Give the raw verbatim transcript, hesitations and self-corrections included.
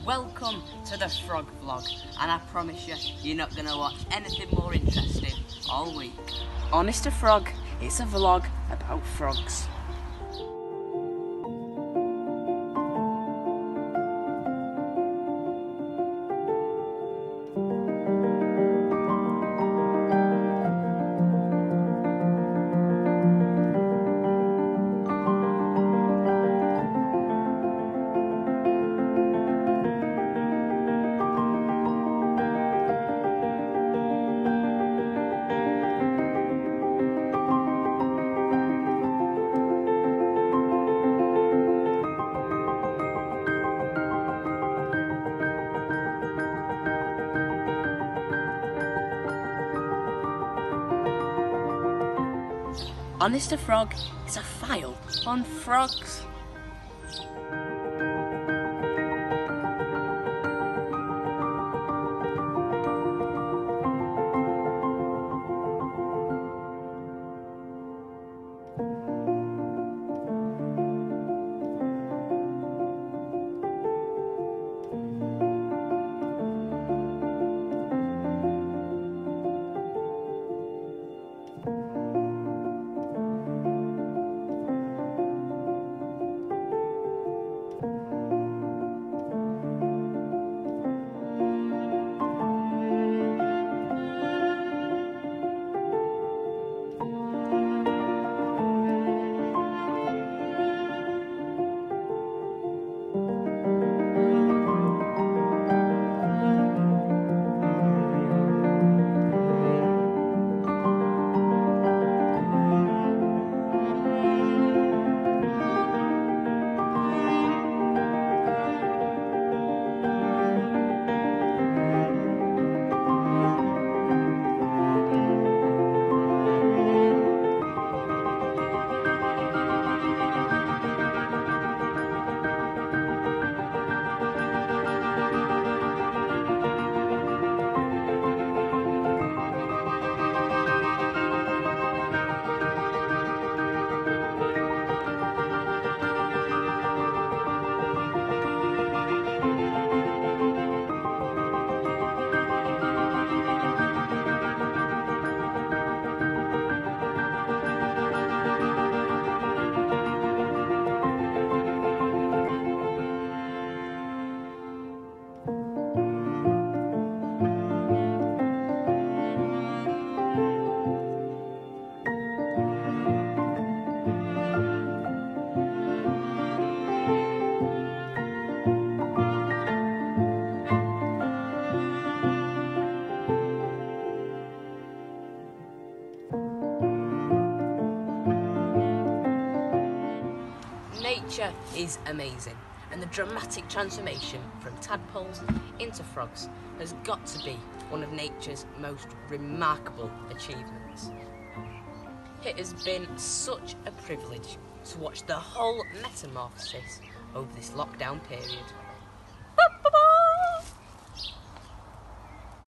Welcome to the Frog Vlog, and I promise you, you're not going to watch anything more interesting all week. Honest to Frog, it's a vlog about frogs. Honest to Frog is a file on frogs. Nature is amazing, and the dramatic transformation from tadpoles into frogs has got to be one of nature's most remarkable achievements. It has been such a privilege to watch the whole metamorphosis over this lockdown period.